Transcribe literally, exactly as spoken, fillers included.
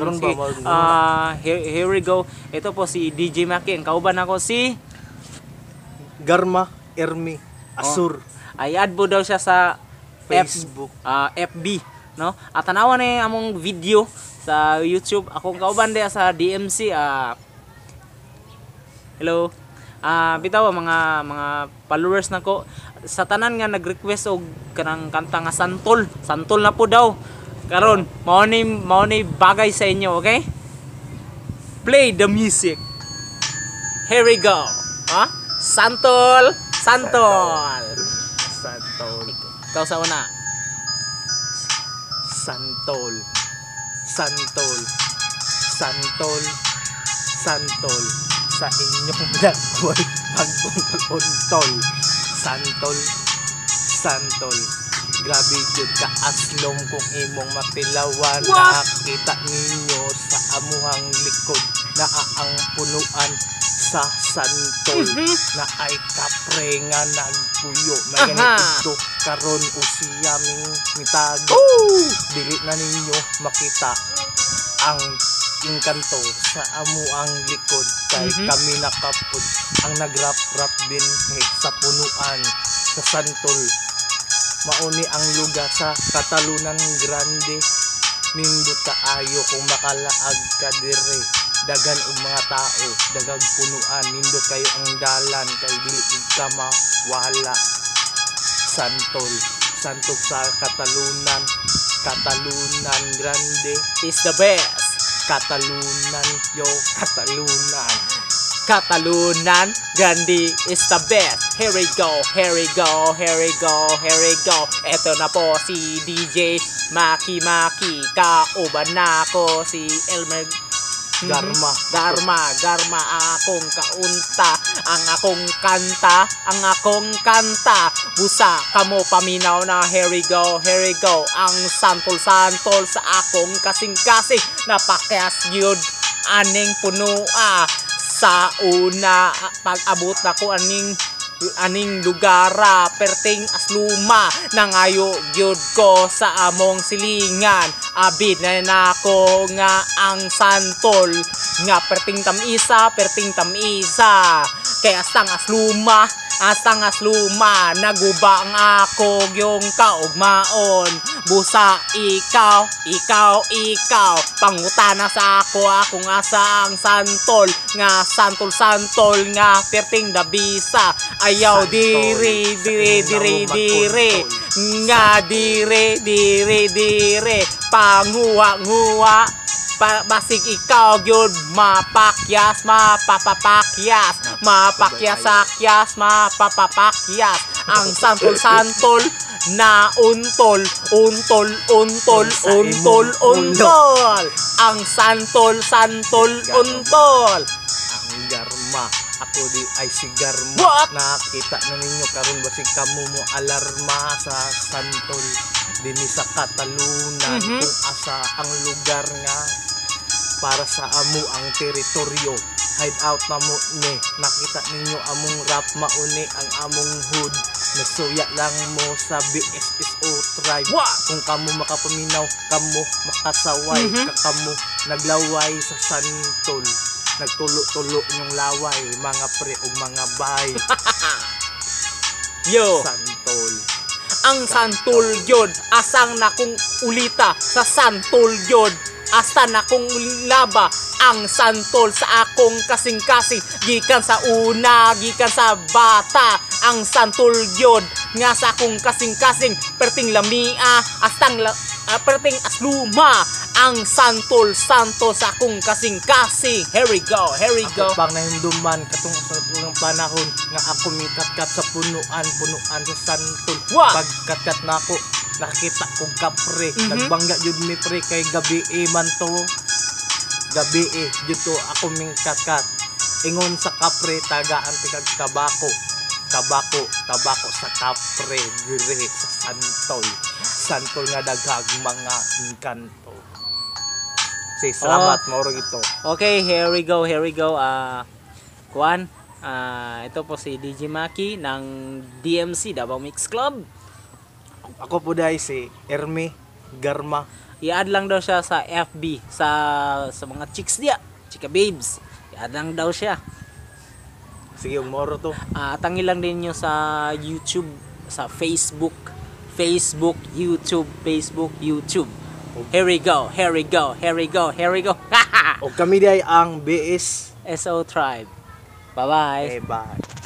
Karon Sige, ba mag ah, here, here we go. Ito po si D J Maki. Ang kauban ako si... Garma Ermi Asur Ay, add po daw siya sa Facebook. F, ah, F B, no? At tanawan ni among video sa YouTube. Akong kauban dia sa D M C. Ah, hello. Ah, bitaw mga mga followers nako sa tanan nga nag-request og kanang kanta nga Santol. Santol na po daw. Karon, mao ni mao ni bagay sa inyo, okay? Play the music. Here we go. Ha? Santol, Santol. Santol. Ikaw sa una. Santol. Santol. Santol. Santol. Sa inyong dagway pagbuntol. Santol. Santol. Grabe jud ka aslom kung imong mapilawan. What? Nakita ninyo sa amuhang likod na ang punuan sa santol Mhm. na ay kapre nga nagpuyo. May Aha. ganito karon usiyaming mitago. Ooh! Dili na ninyo makita ang inkanto sa amuang likod kay Mhm. kami nakapod ang nagrap-rap din sa punuan sa santol. Mauni ang lugar sa Katalunan Grande. Nindot kaayo kung makalaag ka dire. Dagan og mga tao, dagag punuan, nindot kayo ang dalan kay dili gid ka mawala. Santol, santol sa Katalunan, Katalunan Grande, Is the best. Katalunan yo, Katalunan. Katalunan, Gandhi is the best. Here we go, here we go, here we go, here we go. Eto na po si D J Maki Maki. Kauban na ako si Elmer Garma. Garma, Garma ang akong kaunta, ang akong kanta, ang akong kanta. Busa kamo paminaw na here we go, here we go. Ang santol-santol sa akong kasing-kasing. Napakyas yun aning punua. Sa una pag-abot na ko aning aning lugara perting asluma nangayo gyud ko sa among silingan. Abid na nako nga ang santol nga perting tamisa perting tamisa kay astang asluma astang asluma naguba ang ako yung kaugmaon. Busa ikaw ikaw ikaw pangutana sa ako akong asa ang santol nga santol santol nga perting dabisa ayaw dire dire dire dire nga dire dire dire panguwa nguwa pa, basig ikaw gyud mapakyas mapapapakyas mapakyas akyas mapapapakyas ang santol santol na untol untol untol untol untol ang santol santol untol. Ang Garma, ako di ay si Garma. What? Nakita na ninyo karon basig kamo mo alarma sa santol dinhi sa Katalunan. Mhm. Kung asa ang lugar nga para sa amo ang teritoryo. Hideout na mo ni nakita ninyo among rap mauni ang among hood. Nasuya lang mo sa B S S O tribe. What? Kung kamo makapaminaw, kamo makasaway, Mhm. ka kamo naglaway sa santol. Nagtulo-tulo yung laway, mga pre ug mga bay. Yo, Santol. ang santol yun asang na kong ulita sa santol yun asta na kong laba ang santol sa akong kasing-kasing gikan sa una gikan sa bata ang santol yun nga sa akong kasing-kasing perting lamia astang la, uh, perting asluma ang santol santo sa akong kasing-kasing. Here we go, here we go. Ako pang nahimduman katong sa unang panahon nga ako mikatkat sa punuan, punuan sa santol. Wa! Pagkatkat na ako, nakita ko kapre. Mhm. Nagbangga jud mi pre kay gabi e man to. Gabi e jud to ako mingkatkat. Ingon sa kapre tagaan tigag tabako. Tabako, tabako sa kapre dire sa santol. Santol nga daghang mga inkanto. Say salamat mo ito. Okay, here we go, here we go. Ah, Kuan, ah, ito po si D J Maki ng D M C Davao Mix Club. Ako po dahil si Ermi Garma I-add lang daw siya sa F B sa sa mga chicks dia, chika babes. I-add lang daw siya. Sige, moro to. Ah, tangi lang din nyo sa YouTube, sa Facebook, Facebook, YouTube, Facebook, YouTube. Here we go, here we go, here we go, here we go. O kami di ay ang B S. S O Tribe. Bye-bye. Okay, bye.